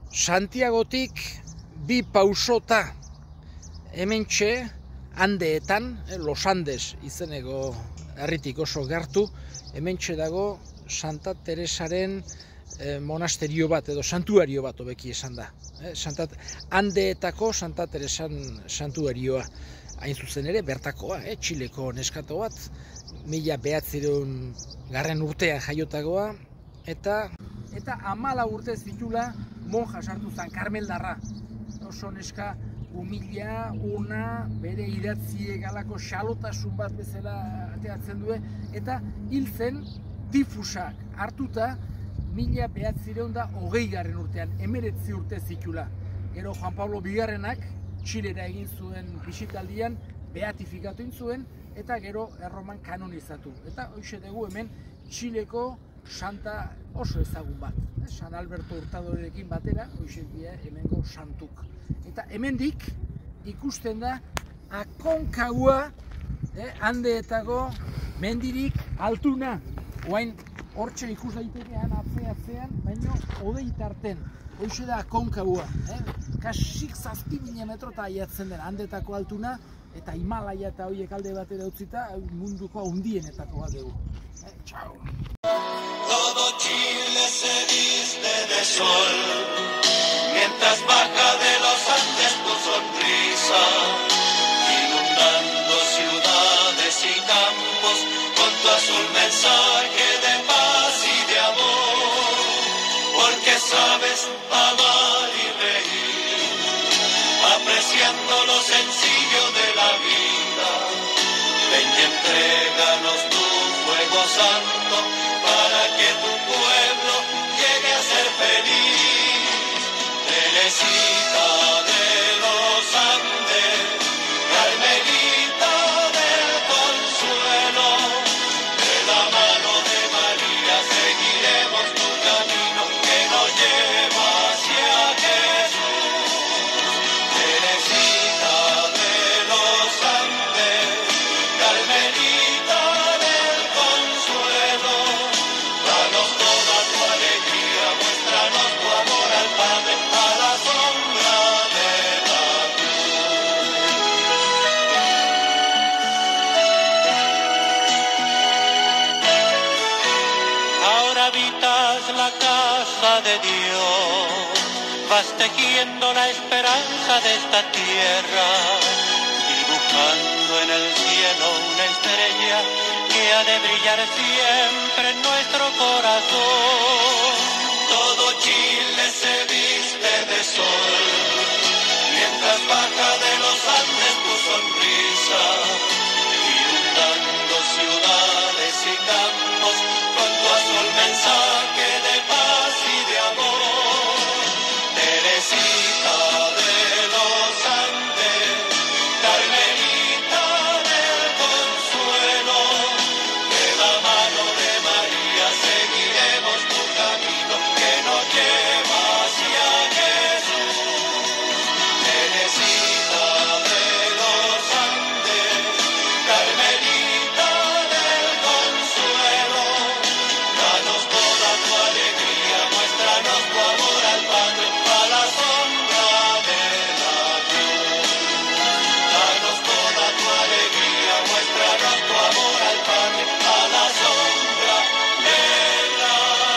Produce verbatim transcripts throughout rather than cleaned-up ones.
Santiagotik bi pausota hementxe Andeetan, Los Andes izeneko herritik oso gertu, hementxe dago Santa Teresaren monasterio bat edo santuario bat hobeki esan da. Santa, Andeetako Santa Teresan santuarioa. Hain zuzen ere, bertakoa, eh, Txileko neskato bat, mila behatziehun garren urtean jaiotagoa, eta eta hamala urte zitula monja sartu zen, karmeldarra. Oso neska humila, ona, bere idatzie galako xalotasun bat bezala ateatzen due, eta hil zen difusak hartuta mila behatziehun da hogei garren urtean, emeretzi urte zitula. Gero Juan Pablo Bigarrenak Txilera egin zuen bisitaldian, beatifikatu egin zuen, eta gero Erroman kanonizatu. Eta hoxe dugu hemen Txileko santa oso ezagun bat. San Alberto Hurtadorekin batera, hoxe dira hemengo santuk. Eta hemendik ikusten da Aconcagua, eh, Andeetako mendirik altuna. Oain hortxe ikus daitekean atze-atzean, baino hodei tarten. Hoxe da Aconcagua, eh? Kasik zazpi mila metrota aiatzen dena, Andetako altuna, eta Himalaya eta horiek alde batera utzita, munduko hundienetako bat dugu. Eh, txau! Todo Chile se viste de sol, mientras baja de los Andes tu sonrisa, inundando ciudades y campos con tu azul mensaje de paz y de amor, porque sabes amar y reír, apreciando lo sencillo de la vida. Ven y entréganos tu fuego santo para que tu pueblo llegue a ser feliz. Teresita de los Andes, Carmelita del Consuelo, de la mano de María seguiremos tu camino que nos lleva hacia Jesús. Teresita de los Andes, Carmelita del Consuelo, danos toda tu alegría, muéstranos tu amor al Padre, a la sombra de la cruz. Ahora habitas la casa de Dios, vas tejiendo la esperanza de esta tierra, dibujando en el cielo una estrella que ha de brillar siempre en nuestro corazón. Todo Chile se viste de sol, mientras baja de los Andes tu sonrisa, inundando ciudades y campos con tu azul mensaje de paz y de amor. Teresita de los Andes, Carmelita del Consuelo, de la mano de María seguiremos tu camino que nos lleva hacia Jesús. Teresita de los Andes, Carmelita del Consuelo, danos toda tu alegría, muéstranos tu amor al Padre, a la sombra de la cruz. Danos toda tu alegría, muéstranos tu amor al Padre, a la sombra de la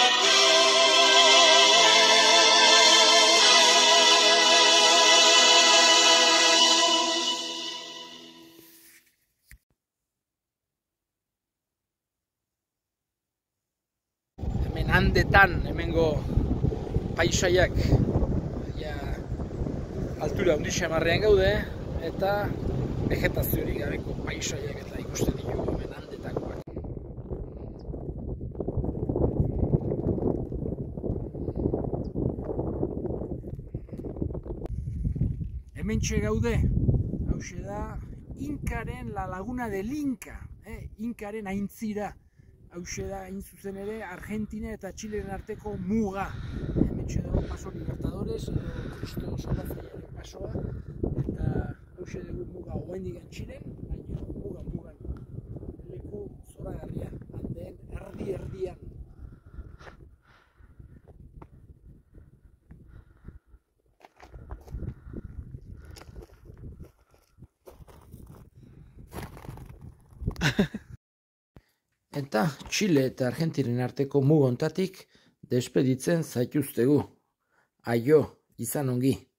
Hemen Andetan, hemengo paisaiak, ja, altura hundi xamarrean gaude, eta vegetaziorik gabeko paisaiak eta ikusten ditugu hemen Andetakoak. Hementxe gaude, hauxe da Inkaren la laguna del Inca, eh? Inkaren aintzira. Hauxe da, hain zuzen ere, Argentina eta Txileren arteko muga. Hementxe dago Paso Libertadores, edo Kristo Salvatzailearen pasoa, eta hauxe dugu muga oraindik Txilen, baina muga mugan leku zoragarria, Andeen erdi-erdian. Eta Txile eta Argentiren arteko mugontatik despeditzen zaituztegu. Aio, izan ongi.